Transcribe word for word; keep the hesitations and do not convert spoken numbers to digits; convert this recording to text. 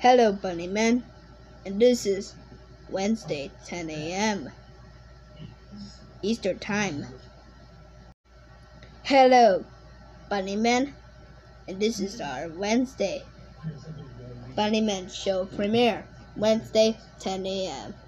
Hello, Bunnyman, and this is Wednesday, ten a m Easter time. Hello, Bunnyman, and this is our Wednesday Bunnyman show premiere, Wednesday, ten a m